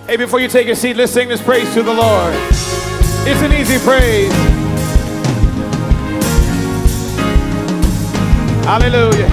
Hey, before you take your seat, let's sing this praise to the Lord. It's an easy praise. Hallelujah.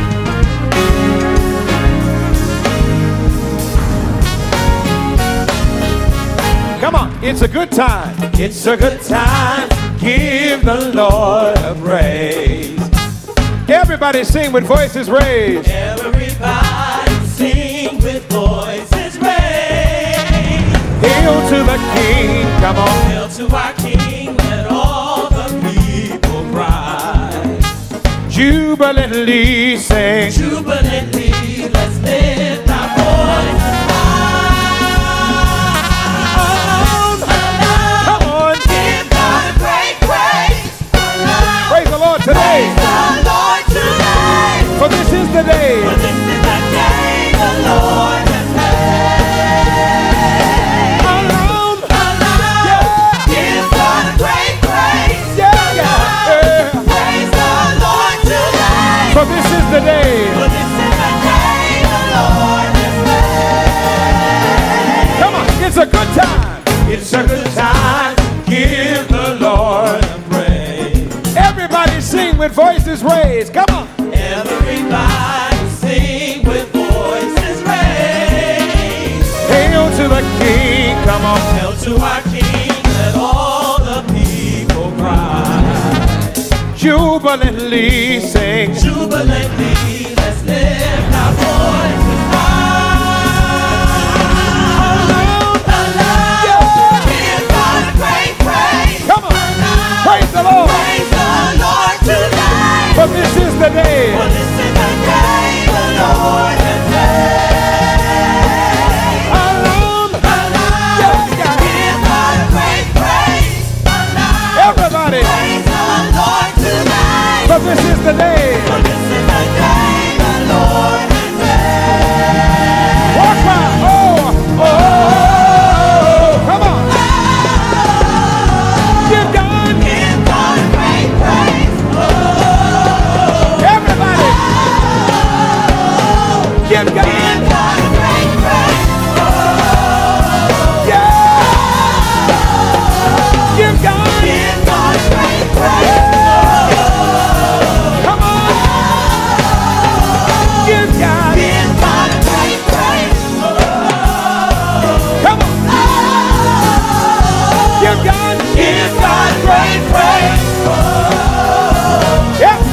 Come on, it's a good time. It's a good time. Give the Lord a praise. Everybody sing with voices raised. Everybody sing with voices raised. Hail to the King. Come on. Hail to our King. Let all the people cry. Jubilantly sing. Jubilantly, let's lift our voices high. Come on. Give God a great praise. Praise the Lord today. Praise the Lord today. For this is the day. For this is the day the Lord has made. Around. Yeah. Give God a great praise. Yeah. Praise the Lord today. For this is the day. For this is the day the Lord has made. Come on, it's a good time. It's a good time. Give the Lord a praise. Everybody sing with voices raised. Come on. Everybody sing with voices raised. Hail to the King. Come on. Hail to our King. Let all the people cry. Jubilantly sing. Jubilantly, let's lift our voices high. Give God a great praise. Come on. Praise the Lord. Praise the Lord today. For this is the day. For this is the day the Lord has made. Around. Give God a great praise. Everybody. Praise the Lord today. For this is the day. For this is the day the Lord has made. Walk by. Oh. Come on. Give God. Give God a great praise. Everybody. Give God. Give God a great praise. Yeah. Give God. Give God a great praise. Come on. Give God. Give God a great praise. Come on. Give God. Give God great praise. Yeah.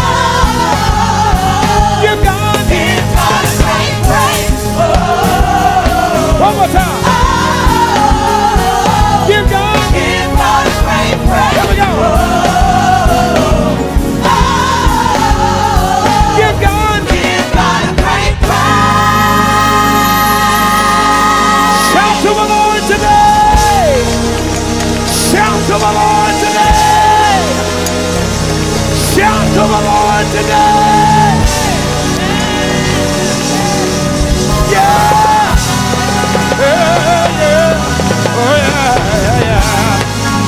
Give God. Give God a great praise. One more time. Give God. Give God a great praise. Here we go. Give God. Give God a great praise. Shout to the Lord today. Shout to the Lord today. Shout to the Lord today. Yeah. Yeah. Oh yeah.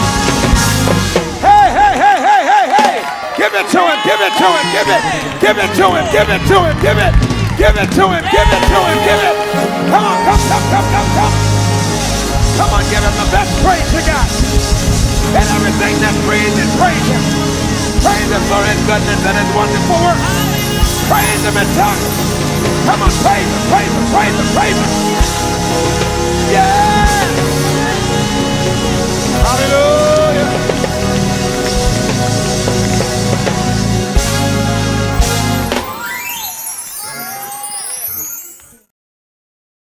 Hey. Give it to him. Give it to him. Give it. Give it to him. Give it to him. Give it. Give it to him. Give it to him. Give it. Come on. Come. Come on, give him the best praise you got. And everything that's praising, praise him. Praise him for his goodness and his wonderful work. Praise him in tongues. Come on, praise him.